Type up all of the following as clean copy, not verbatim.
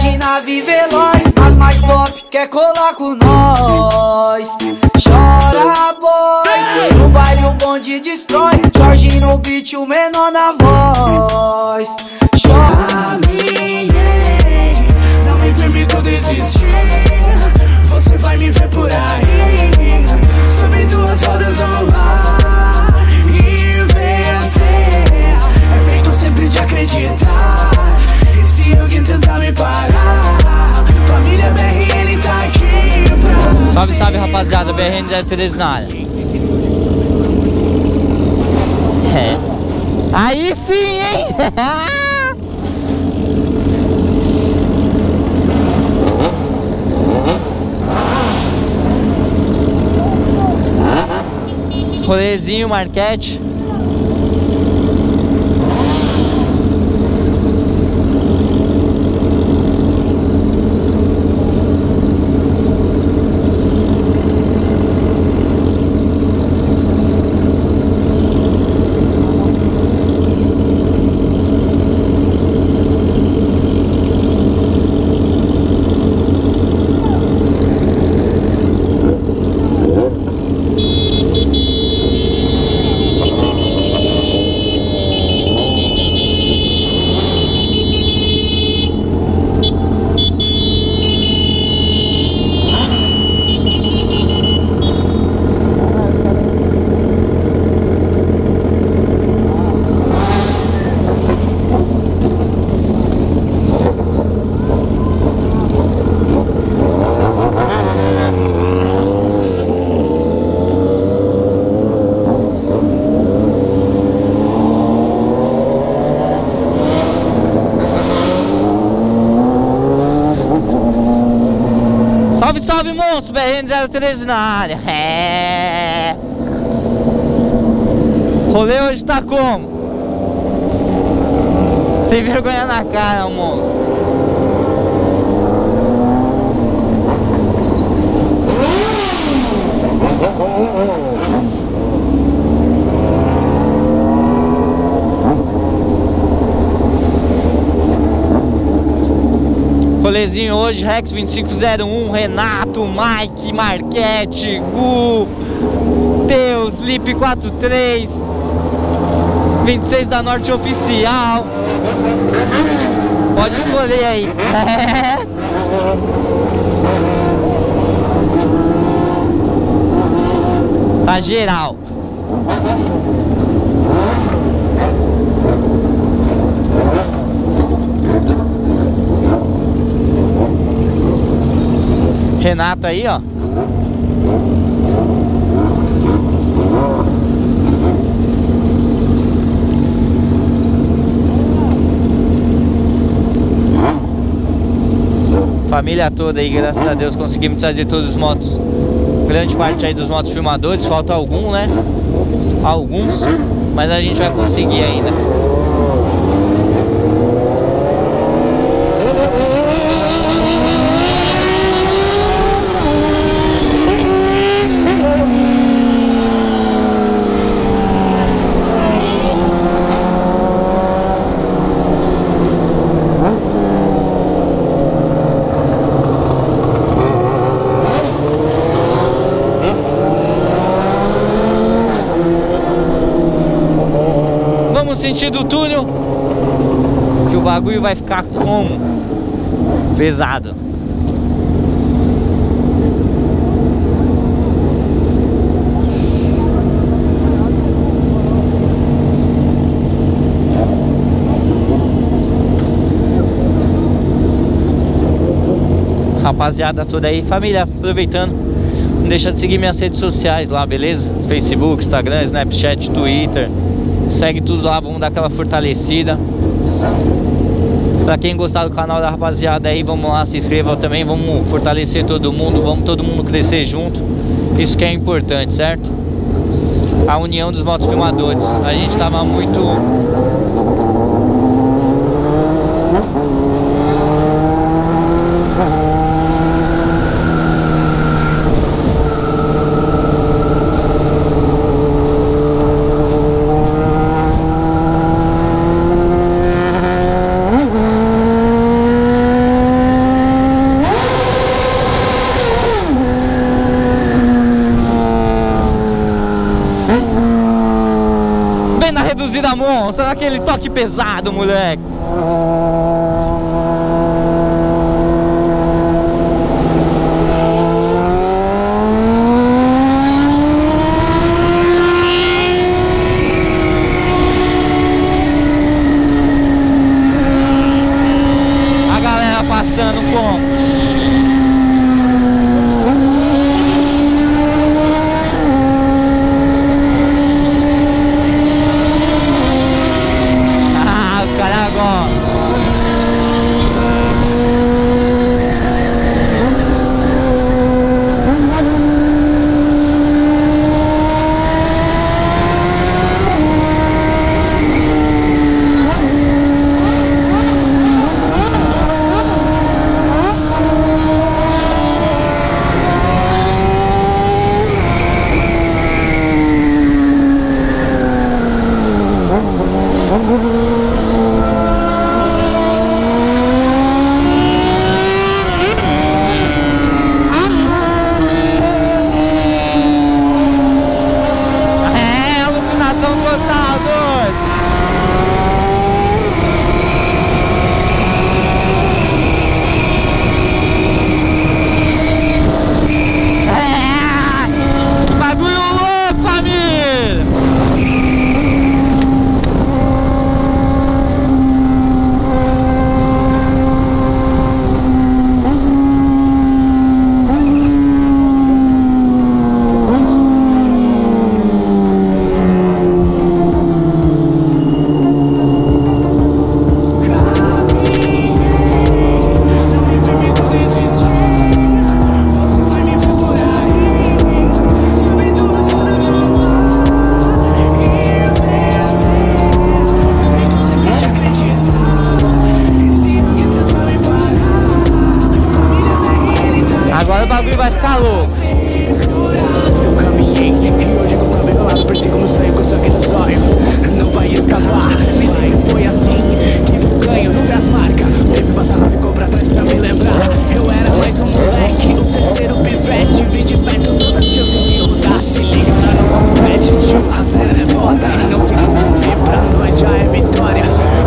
de nave veloz, as mais top quer colar com nós. Chora boy, no baile o bonde destrói. Jorge no beat, o menor na voz. Chora, não me permito desistir. Você vai me ver por aí, sobre duas rodas não vai. E vencer é feito sempre de acreditar. E se alguém tentar me parar, família BRN tá aqui pra... Salve, salve rapaziada, BRN 013 na área. Aí sim, hein? Rolezinho, Marquete. Salve, salve, monstro! BRN 013 na área. Rolê hoje tá como? Sem vergonha na cara, monstro. Rolezinho hoje, Rex 2501, Renato, Mike, Marquete, Gu, Deus, Lip 43, 26 da Norte Oficial. Pode escolher aí. Tá geral. Renato aí, ó. Família toda aí, graças a Deus conseguimos trazer todos os motos. Grande parte aí dos motos filmadores, falta algum, né? Alguns, mas a gente vai conseguir ainda. Sentido túnel, que o bagulho vai ficar como? Pesado. Rapaziada toda aí, família, aproveitando, não deixa de seguir minhas redes sociais lá, beleza? Facebook, Instagram, Snapchat, Twitter. Segue tudo lá, vamos dar aquela fortalecida. Pra quem gostar do canal da rapaziada aí, vamos lá, se inscreva também. Vamos fortalecer todo mundo, vamos todo mundo crescer junto. Isso que é importante, certo? A união dos motofilmadores. A gente tava muito... conduzida monstra, naquele toque pesado, moleque. A galera passando com... Agora o bagulho vai ficar louco. Eu caminhei e hoje com o cabelo lado persigo meu sonho com sangue no zóio. Não vai escapar, nem sempre foi assim. Que eu ganho, não vê as marcas. O tempo passado ficou pra trás pra me lembrar. Eu era mais um moleque, o terceiro pivete. Vi de perto todas as chances de rodar. Se liga lá no competitivo. A cena é foda e não se corromper. Pra nós já é vitória.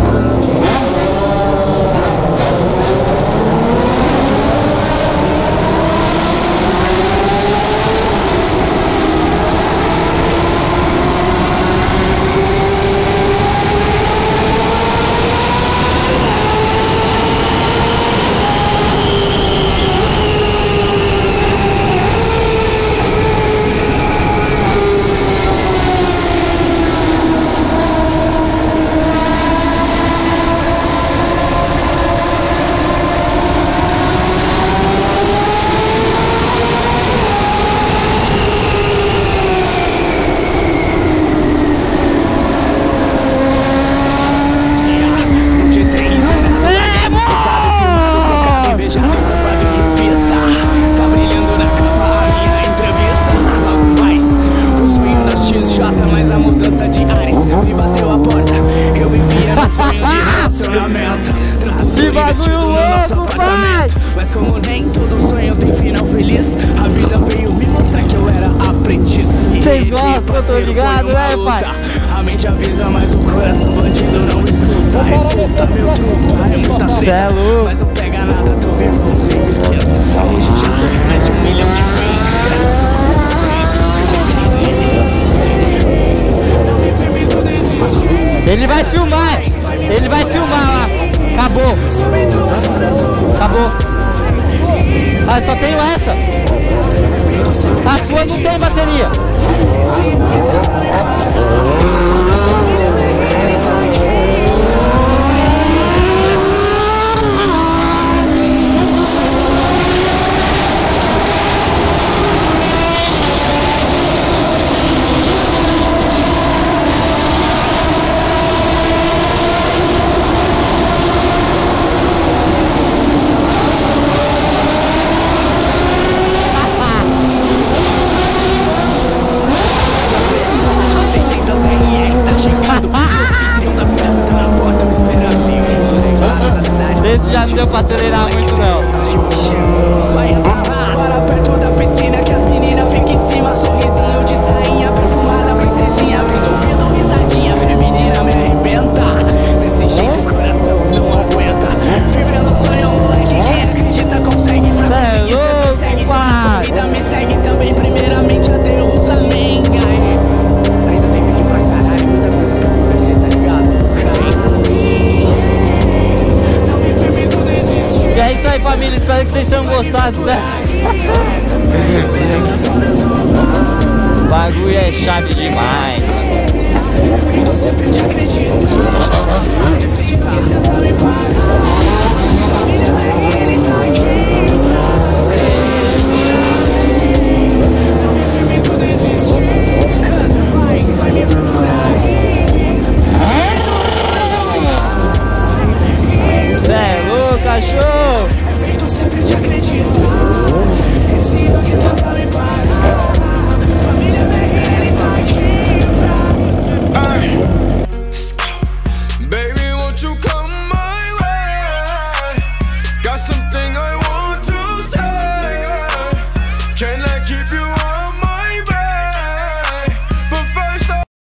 Mas como nem todo sonho tem final feliz, a vida veio me mostrar que eu era aprendiz. Vocês gostam, eu tô ligado, né, pai? A mente avisa, mas o coração bandido não escuta. Revolta, meu truta, é muita treta, mas não pega nada, tô vivo, nem esquenta. Hoje já sou mais de 1 milhão de vezes. Ele vai filmar, ele vai filmar lá. Acabou. Acabou. Ah, só tenho essa. A sua não tem bateria. Esse já não deu pra acelerar muito não. Vai entrar para perto da piscina que as meninas ficam em cima. Sorrisinho de sainha perfumada, princesinha, vindo ouvindo risadinha feminina. É isso aí, família. Espero que vocês tenham gostado, certo? O bagulho é chave demais, mano. Sempre te acredito. Decide que tenta me parar.